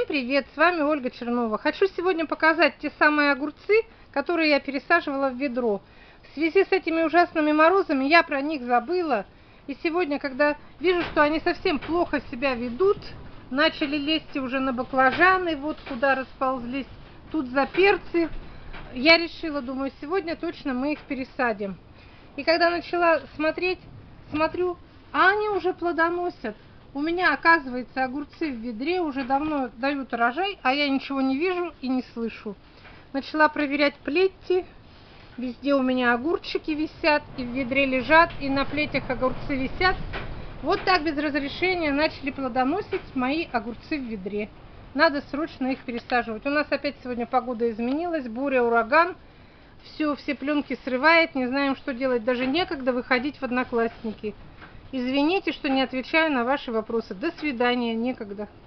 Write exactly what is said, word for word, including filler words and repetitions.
Всем привет! С вами Ольга Чернова. Хочу сегодня показать те самые огурцы, которые я пересаживала в ведро. В связи с этими ужасными морозами я про них забыла. И сегодня, когда вижу, что они совсем плохо себя ведут, начали лезть уже на баклажаны, вот куда расползлись, тут за перцы, я решила, думаю, сегодня точно мы их пересадим. И когда начала смотреть, смотрю, а они уже плодоносят. У меня, оказывается, огурцы в ведре уже давно дают урожай, а я ничего не вижу и не слышу. Начала проверять плети. Везде у меня огурчики висят, и в ведре лежат, и на плетях огурцы висят. Вот так без разрешения начали плодоносить мои огурцы в ведре. Надо срочно их пересаживать. У нас опять сегодня погода изменилась, буря, ураган. Все, все пленки срывает, не знаем, что делать. Даже некогда выходить в Одноклассники. Извините, что не отвечаю на ваши вопросы. До свидания, некогда.